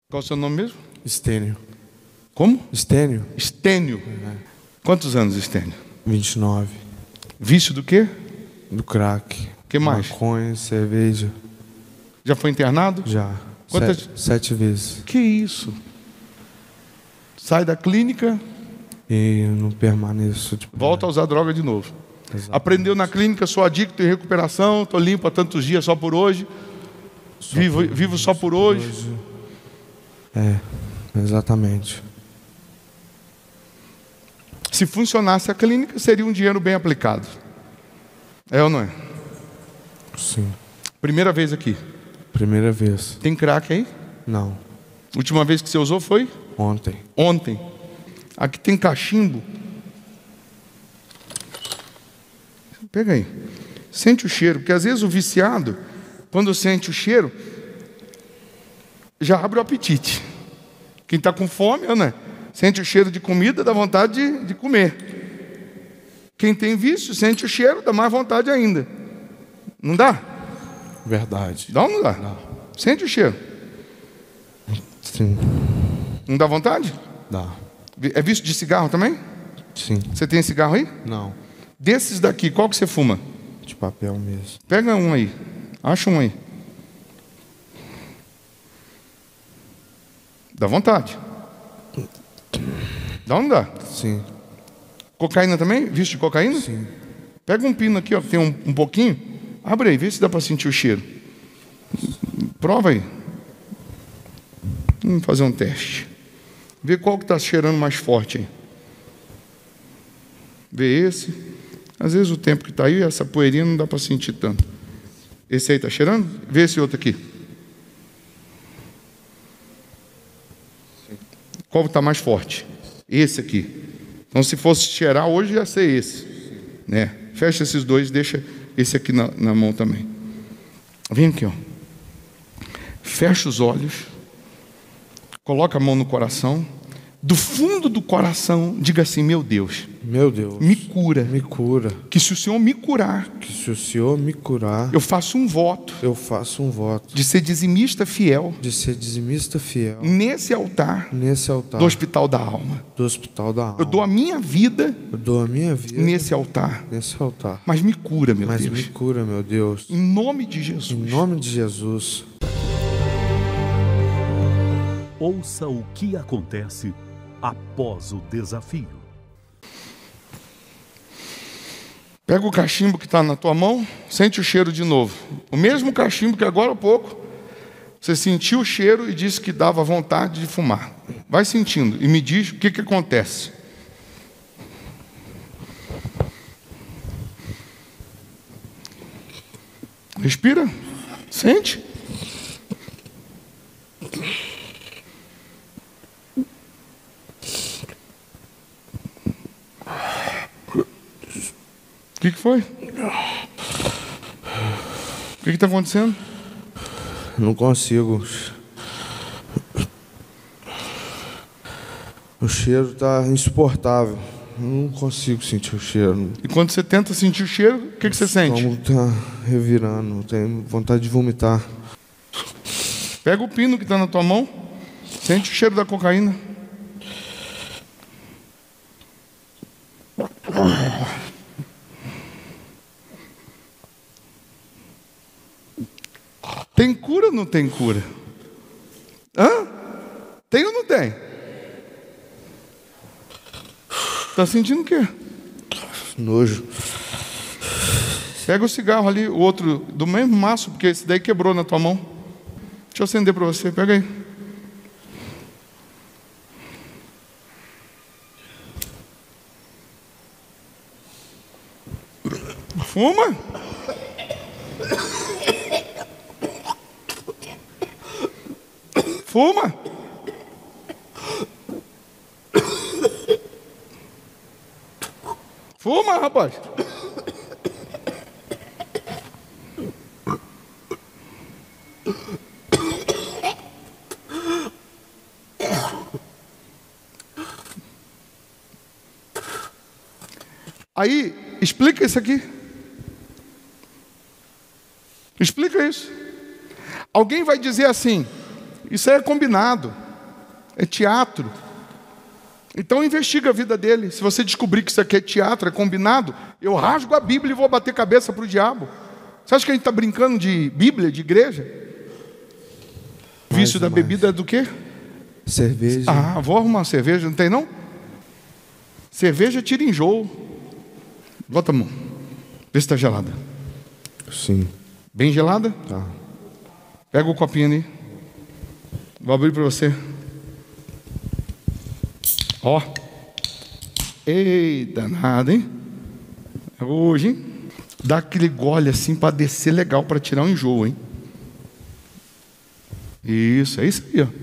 Qual é o seu nome mesmo? Estênio. Como? Estênio. Estênio. Quantos anos, Estênio? 29. Vício do quê? Do crack. Que mais? Maconha, cerveja. Já foi internado? Já. Quantas? 7 vezes. Que isso? Sai da clínica, E eu não permaneço. volta a usar droga de novo. Exatamente. Aprendeu na clínica, sou adicto em recuperação, estou limpo há tantos dias só por hoje. Vivo só por hoje. É, exatamente. Se funcionasse a clínica, seria um dinheiro bem aplicado. É ou não é? Sim. Primeira vez aqui. Primeira vez. Tem crack aí? Não. Última vez que você usou foi? Ontem. Ontem. Aqui tem cachimbo. Pega aí. Sente o cheiro, porque às vezes o viciado, quando sente o cheiro, já abre o apetite. Quem está com fome, né? Sente o cheiro de comida, dá vontade de comer. Quem tem vício, sente o cheiro, dá mais vontade ainda. Não dá? Verdade. Dá ou não dá? Dá. Sente o cheiro. Sim. Não dá vontade? Dá. É vício de cigarro também? Sim. Você tem cigarro aí? Não. Desses daqui, qual que você fuma? De papel mesmo. Pega um aí. Acha um aí. Dá vontade. Dá ou não dá? Sim. Cocaína também? Vício de cocaína? Sim. Pega um pino aqui, ó, que tem um pouquinho. Abre aí, vê se dá para sentir o cheiro. Prova aí. Vamos fazer um teste. Vê qual que está cheirando mais forte aí. Vê esse. Às vezes o tempo que está aí, essa poeirinha não dá para sentir tanto. Esse aí está cheirando? Vê esse outro aqui. Qual está mais forte? Esse aqui. Então, se fosse cheirar hoje, ia ser esse. Né? Fecha esses dois, deixa esse aqui na mão também. Vem aqui, ó. Fecha os olhos. Coloca a mão no coração. Do fundo do coração, diga assim: meu Deus, Meu Deus. me cura. Me cura. Que se o Senhor me curar, Que se o Senhor me curar, eu faço um voto eu faço um voto de ser dizimista fiel de ser dizimista fiel nesse altar nesse altar do Hospital da Alma. do Hospital da Alma. Eu dou a minha vida Eu dou a minha vida nesse altar. nesse altar. Mas me cura, meu Mas Deus. me cura, meu Deus. Em nome de Jesus. Em nome de Jesus. Ouça o que acontece após o desafio. Pega o cachimbo que está na tua mão, sente o cheiro de novo. O mesmo cachimbo que agora há pouco você sentiu o cheiro e disse que dava vontade de fumar. Vai sentindo e me diz o que acontece. Respira. Sente. O que foi? O que está acontecendo? Não consigo. O cheiro está insuportável. Não consigo sentir o cheiro. E quando você tenta sentir o cheiro, o que você sente? Como tá revirando. Tenho vontade de vomitar. Pega o pino que está na tua mão, sente o cheiro da cocaína. Tem cura ou não tem cura? Hã? Tem ou não tem? Tá sentindo o quê? Nojo. Pega o cigarro ali, o outro do mesmo maço, porque esse daí quebrou na tua mão. Deixa eu acender para você, pega aí. Fuma. Fuma. Fuma, rapaz. Aí, explica isso aqui. Explica isso. Alguém vai dizer assim: Isso é combinado. É teatro. Então investiga a vida dele. Se você descobrir que isso aqui é teatro, é combinado, eu rasgo a Bíblia e vou bater cabeça para o diabo. Você acha que a gente está brincando de Bíblia, de igreja? O vício da bebida é do quê? Cerveja. Ah, vou arrumar uma cerveja, não tem não? Cerveja tira enjoo. Bota a mão. Vê se está gelada. Sim. Bem gelada? Tá. Pega o copinho ali. Vou abrir para você. Ó. Eita, nada, hein? É hoje, hein? Dá aquele gole assim para descer legal, para tirar o enjoo, hein? Isso, é isso aí, ó.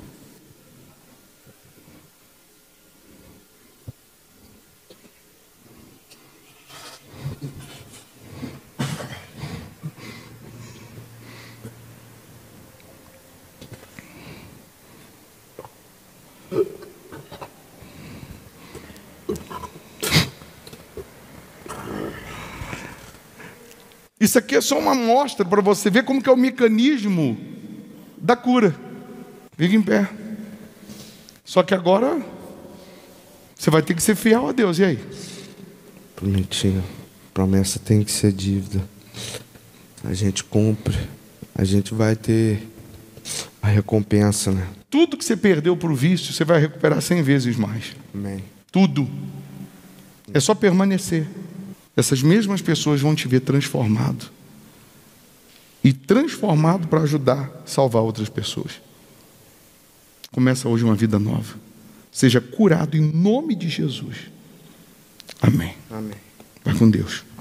Isso aqui é só uma amostra para você ver como que é o mecanismo da cura. Fica em pé. Só que agora você vai ter que ser fiel a Deus. E aí? Prometi. Promessa tem que ser dívida. A gente cumpre. A gente vai ter a recompensa, né? Tudo que você perdeu para o vício, você vai recuperar 100 vezes mais. Amém. Tudo. É só permanecer. Essas mesmas pessoas vão te ver transformado. E transformado para ajudar a salvar outras pessoas. Começa hoje uma vida nova. Seja curado em nome de Jesus. Amém. Amém. Vai com Deus.